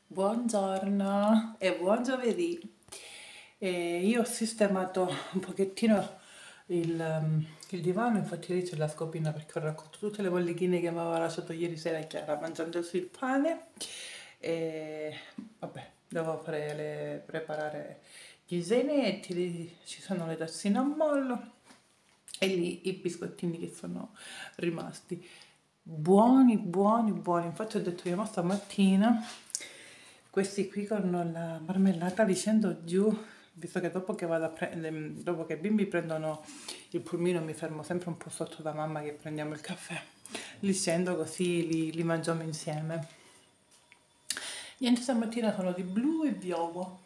Buongiorno e buon giovedì. Io ho sistemato un pochettino il divano, infatti lì c'è la scopina perché ho raccolto tutte le bollichine che mi aveva lasciato ieri sera Chiara mangiandosi il pane. E vabbè, devo preparare gli zainetti, lì ci sono le tazzine a mollo e lì i biscottini che sono rimasti. Buoni, buoni, buoni. Infatti ho detto io, ma stamattina questi qui con la marmellata li scendo giù, visto che dopo che dopo che i bimbi prendono il pulmino mi fermo sempre un po' sotto da mamma che prendiamo il caffè. Li scendo così li mangiamo insieme. Niente, stamattina sono di blu e viola.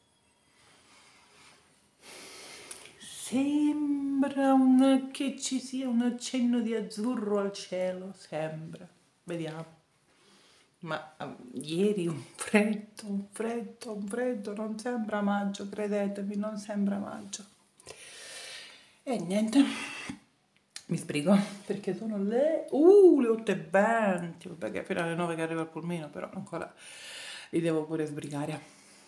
Sembra che ci sia un accenno di azzurro al cielo, sembra. Vediamo. Ma ieri un freddo, non sembra maggio, credetemi, non sembra maggio. E niente, mi sbrigo perché sono le 8:20, vabbè che fino alle 9 che arriva il pulmino, però ancora li devo pure sbrigare.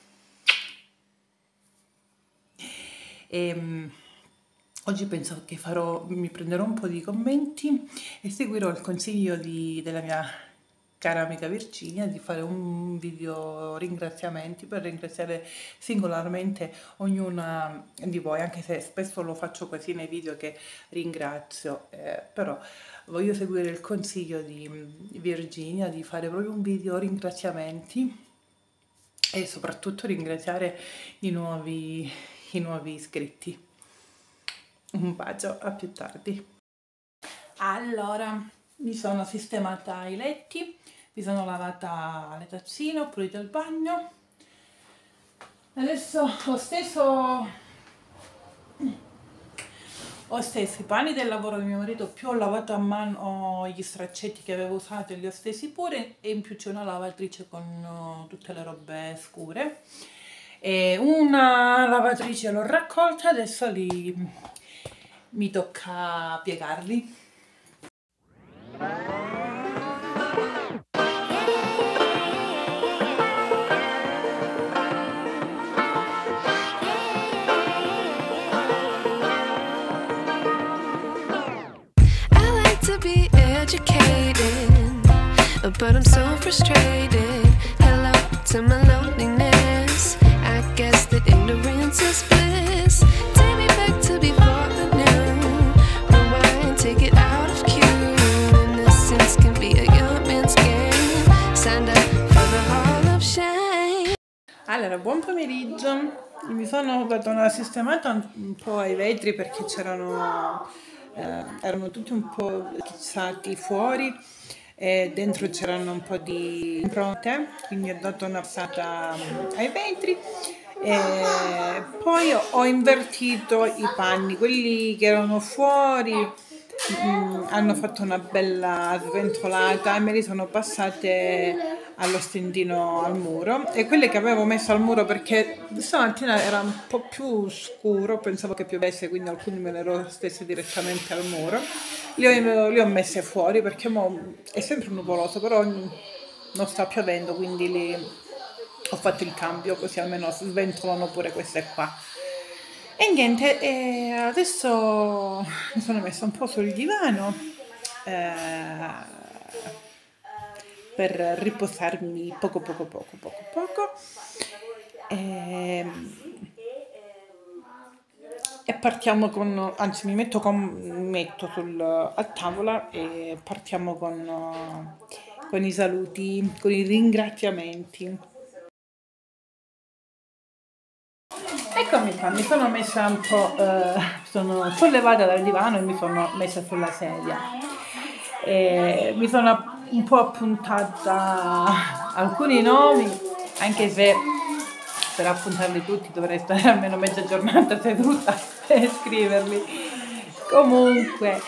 Oggi penso che mi prenderò un po' di commenti e seguirò il consiglio della mia cara amica Virginia di fare un video ringraziamenti per ringraziare singolarmente ognuna di voi, anche se spesso lo faccio così nei video che ringrazio, però voglio seguire il consiglio di Virginia di fare proprio un video ringraziamenti e soprattutto ringraziare i nuovi iscritti. Un bacio, a più tardi. Allora, mi sono sistemata i letti, mi sono lavata le tazzine, ho pulito il bagno. Adesso ho steso i panni del lavoro di mio marito, più ho lavato a mano gli straccetti che avevo usato e li ho stesi pure, e in più c'è una lavatrice con tutte le robe scure. E una lavatrice l'ho raccolta, adesso mi tocca piegarli. But I'm so frustrated. Hello to my loneliness. I guess that ignorance is bliss. Take me back to before the new. Rewind, take it out of cue. Innocence can be a young man's game. Signed up for the Hall of Shame. Allora, buon pomeriggio. Mi sono data una sistemata un po' ai vetri perché erano tutti un po' schizzati fuori e dentro c'erano un po' di impronte, quindi ho dato una passata ai vetri e poi ho invertito i panni, quelli che erano fuori hanno fatto una bella sventolata e me li sono passate allo stendino al muro, e quelle che avevo messo al muro perché stamattina era un po' più scuro, pensavo che piovesse, quindi alcuni me le ero stesse direttamente al muro, li ho messe fuori perché è sempre nuvoloso, però non sta piovendo, quindi ho fatto il cambio così almeno sventolano pure queste qua. E niente, adesso mi sono messa un po' sul divano per riposarmi poco e partiamo anzi mi metto a tavola e partiamo con i saluti, con i ringraziamenti. Eccomi qua, mi sono messa un po', sono sollevata dal divano e mi sono messa sulla sedia. Mi sono un po' appuntata alcuni nomi, anche se per appuntarli tutti dovrei stare almeno mezza giornata seduta per scriverli. Comunque,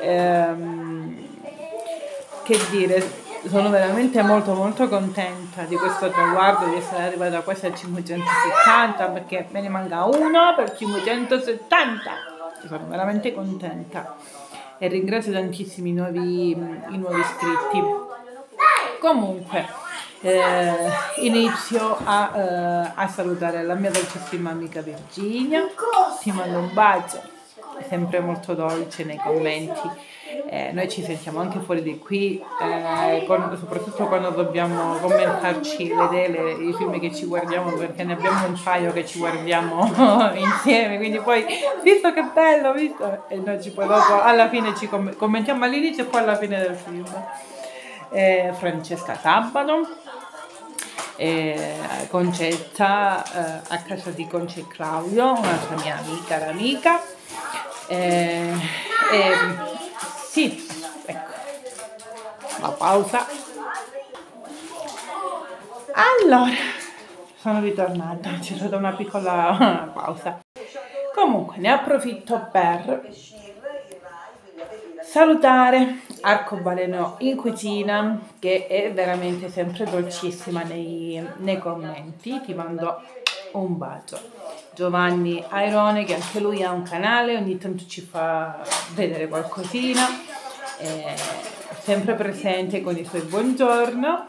che dire, sono veramente molto contenta di questo traguardo, di essere arrivata quasi a 570, perché me ne manca uno per 570. Sono veramente contenta e ringrazio tantissimi i nuovi iscritti. Comunque, Inizio a salutare la mia dolcissima amica Virginia, ti mando un bacio, è sempre molto dolce nei commenti. Noi ci sentiamo anche fuori di qui, soprattutto quando dobbiamo commentarci i film che ci guardiamo, perché ne abbiamo un paio che ci guardiamo insieme, quindi poi visto che bello, visto? E noi poi dopo alla fine ci commentiamo all'inizio e poi alla fine del film. Francesca Sabato, Concetta, a casa di Conce e Claudio, un'altra mia cara amica. Sì, ecco, la pausa. Allora, sono ritornata, c'è stata una piccola pausa. Comunque, ne approfitto per salutare Arcobaleno in cucina, che è veramente sempre dolcissima nei commenti. Ti mando un bacio. Giovanni Airone, che anche lui ha un canale, ogni tanto ci fa vedere qualcosina, sempre presente con i suoi buongiorno.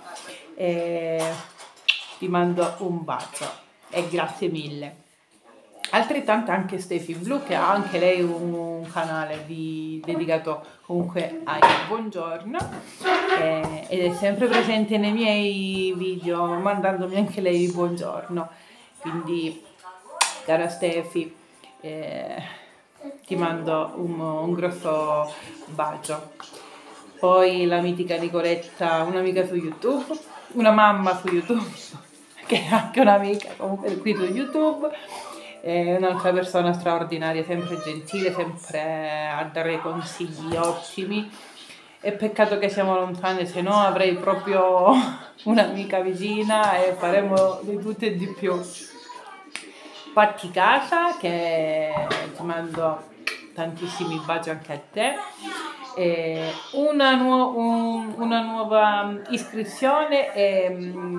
Ti mando un bacio e grazie mille. Altrettanto anche Steffi Blu, che ha anche lei un canale dedicato comunque ai buongiorno, ed è sempre presente nei miei video, mandandomi anche lei il buongiorno. Quindi, cara Steffi, ti mando un grosso bacio. Poi la mitica Nicoletta, un'amica su YouTube, una mamma su YouTube, che è anche un'amica comunque qui su YouTube, un'altra persona straordinaria, sempre gentile, sempre a dare consigli ottimi. È peccato che siamo lontane, se no avrei proprio un'amica vicina e faremo di tutto e di più. Patti Casa, che ti mando tantissimi baci anche a te. Una nuova iscrizione è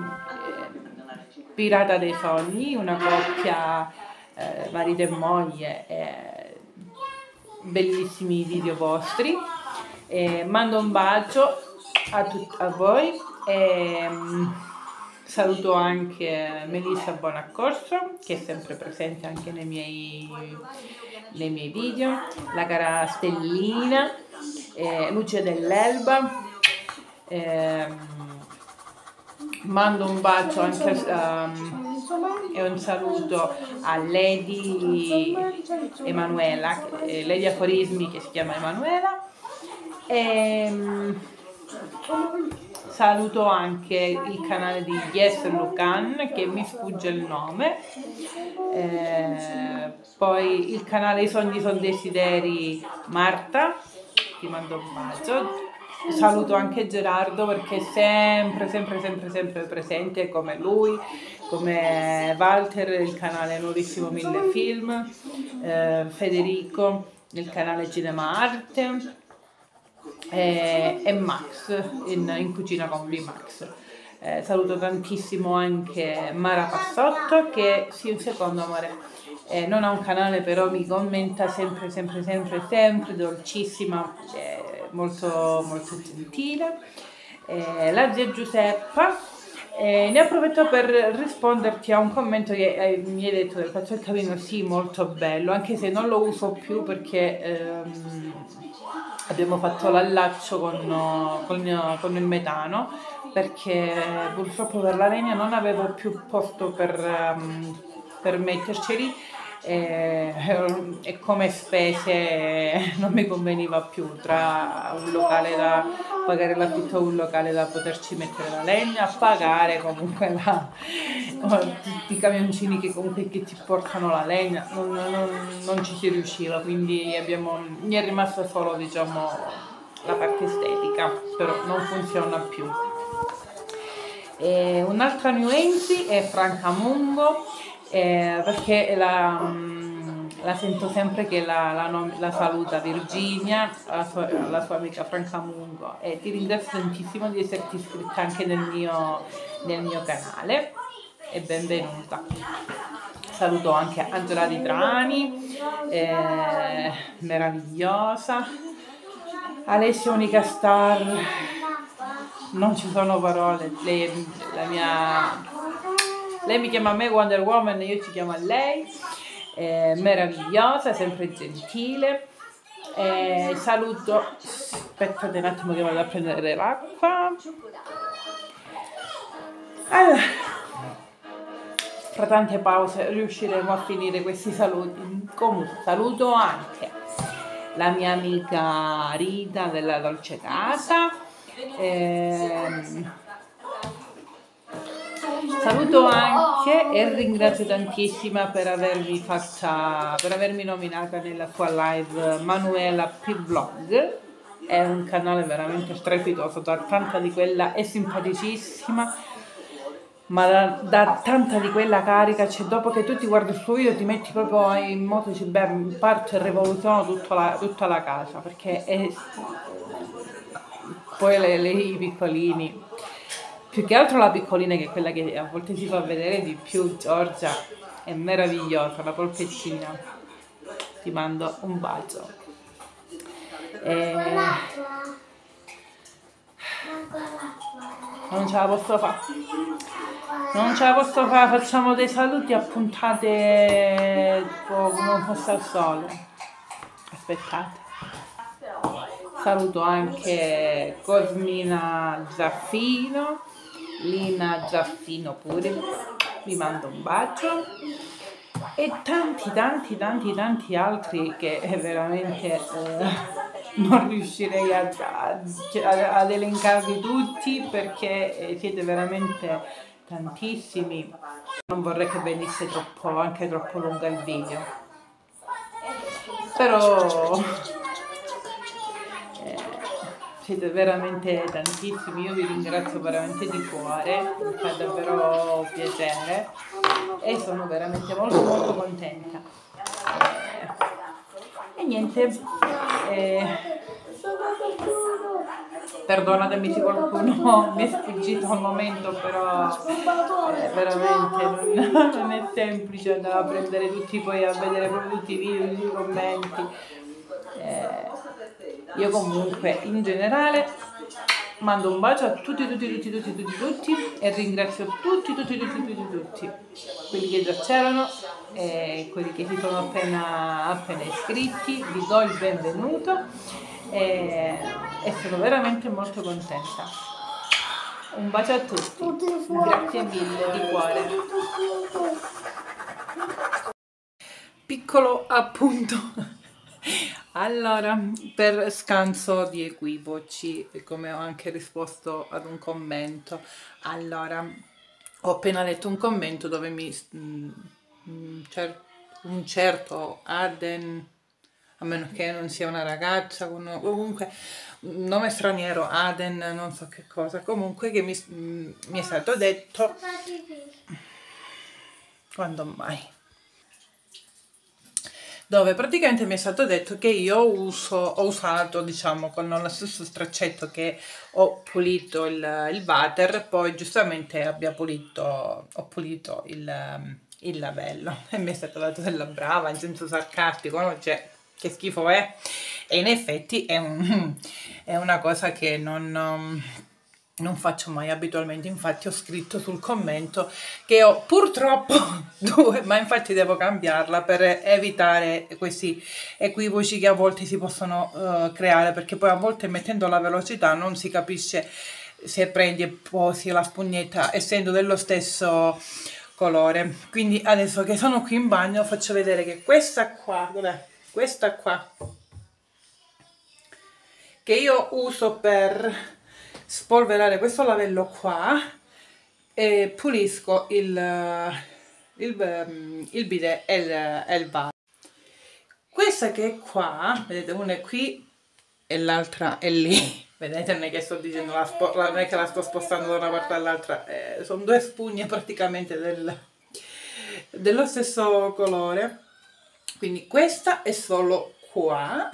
Pirata dei Sogni, una coppia marito e moglie, bellissimi video vostri. Mando un bacio a voi. Saluto anche Melissa Bonaccorso, che è sempre presente anche nei miei video, la cara Stellina, Luce dell'Elba. Mando un bacio anche e un saluto a Lady Emanuela, Lady Aforismi, che si chiama Emanuela. Saluto anche il canale di Yes Lucan, che mi sfugge il nome, poi il canale I Sogni Son Desideri Marta, ti mando un bacio. Saluto anche Gerardo, perché è sempre presente, come lui, come Walter, il canale Nuovissimo 1000 Film, Federico, il canale Cinema Arte, e Max in cucina con Max. Saluto tantissimo anche Mara Passotto, che sì, un secondo amore, non ha un canale, però mi commenta sempre dolcissima, molto gentile. La zia Giuseppa, ne approfitto per risponderti a un commento che mi hai detto del faccio il capino. Sì, molto bello, anche se non lo uso più perché abbiamo fatto l'allaccio con il metano, perché purtroppo per la legna non avevo più posto per metterceli, e come spese non mi conveniva più, tra un locale da pagare l'affitto a un locale da poterci mettere la legna, a pagare comunque tutti i camioncini che comunque che ti portano la legna, non ci si riusciva, quindi mi è rimasta solo, diciamo, la parte estetica, però non funziona più. Un'altra new entry è Franca Mungo, perché la sento sempre che la saluta Virginia, la sua amica Franca Mungo, e ti ringrazio tantissimo di esserti iscritta anche nel mio canale, e benvenuta. Saluto anche Angela Di Trani, meravigliosa, Alessia Unica Star, non ci sono parole. Lei mi chiama me Wonder Woman, io ci chiamo a lei. Meravigliosa, sempre gentile. Saluto, aspettate un attimo che vado a prendere l'acqua. Allora, fra tante pause riusciremo a finire questi saluti. Comunque saluto anche la mia amica Rita della Dolce Casa. Saluto anche e ringrazio tantissima per avermi nominata nella sua live Manuela P Vlog. È un canale veramente strepitoso, dà tanta di quella, è simpaticissima, ma dà tanta di quella carica, cioè dopo che tu ti guardi il suo video ti metti proprio in moto, dici beh, parto e rivoluziono tutta la casa, perché poi i piccolini, più che altro la piccolina, che è quella che a volte si fa vedere di più, Giorgia, è meravigliosa, la polpettina, ti mando un bacio. Non ce la posso fare, facciamo dei saluti a puntate come un posto al sole. Aspettate. Saluto anche Cosmina Zaffino, Lina Zaffino pure, vi mando un bacio, e tanti altri che veramente non riuscirei ad elencarvi tutti, perché siete veramente tantissimi. Non vorrei che venisse troppo lungo il video, però siete veramente tantissimi, io vi ringrazio veramente di cuore, mi fa davvero piacere e sono veramente molto contenta. E niente, perdonatemi se qualcuno mi è sfuggito al momento, però veramente non è semplice andare a prendere tutti, poi a vedere proprio tutti i video, tutti i commenti. Io comunque in generale mando un bacio a tutti e ringrazio tutti quelli che già c'erano e quelli che si sono appena iscritti. Vi do il benvenuto e sono veramente molto contenta. Un bacio a tutti, grazie mille di cuore. Piccolo appunto. Allora, per scanso di equivoci, come ho anche risposto ad un commento, allora, ho appena letto un commento dove un certo Aden, a meno che non sia una ragazza, comunque un nome straniero, Aden, non so che cosa, comunque che mi è stato detto, quando mai? Dove praticamente mi è stato detto che io ho usato, diciamo, con lo stesso straccetto che ho pulito il water, poi giustamente ho pulito il lavello, e mi è stato dato della brava, in senso sarcastico, no? Cioè, che schifo è? E in effetti è una cosa che non faccio mai abitualmente. Infatti ho scritto sul commento che ho purtroppo due, ma infatti devo cambiarla per evitare questi equivoci che a volte si possono creare, perché poi a volte mettendo la velocità non si capisce se prendi e posi la spugnetta essendo dello stesso colore. Quindi adesso che sono qui in bagno faccio vedere che questa qua, dov'è? Questa qua, che io uso per spolverare questo lavello qua, e pulisco il bidet e il bar. Questa che è qua, vedete, una è qui e l'altra è lì. Vedete, non è che sto dicendo non è che la sto spostando da una parte all'altra, sono due spugne praticamente dello stesso colore. Quindi questa è solo qua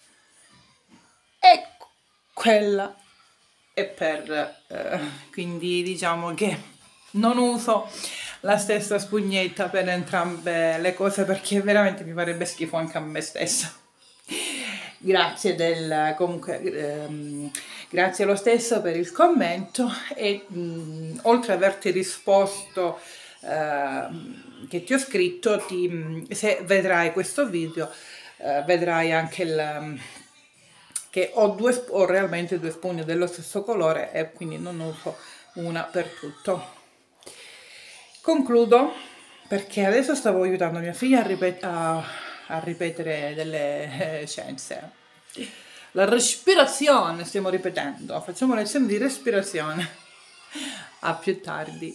e quella è per quindi diciamo che non uso la stessa spugnetta per entrambe le cose, perché veramente mi farebbe schifo anche a me stessa. grazie comunque, grazie lo stesso per il commento e oltre ad averti risposto che ti ho scritto, se vedrai questo video vedrai anche che ho realmente due spugne dello stesso colore e quindi non uso una per tutto. Concludo perché adesso stavo aiutando mia figlia a ripetere delle scienze. La respirazione stiamo ripetendo, facciamo lezioni di respirazione. A più tardi.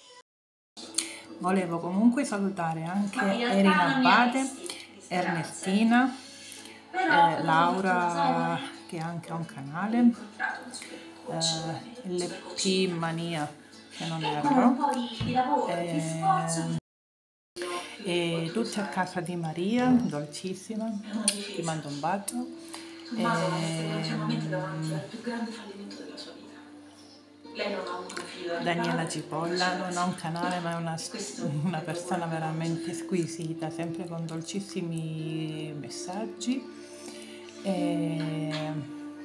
Volevo comunque salutare anche Erina Abate, Ernestina, Laura che anche ha un canale, LP Mania che non erro, e tutti a casa di Maria, dolcissima, ti mando un bacio. Daniela Cipolla non ha un canale ma è una persona veramente squisita, sempre con dolcissimi messaggi e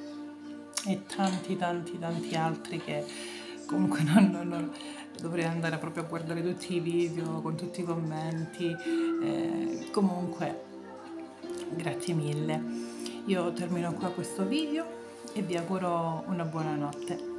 tanti altri che comunque non dovrei andare proprio a guardare tutti i video con tutti i commenti, comunque grazie mille. Io termino qua questo video e vi auguro una buona notte.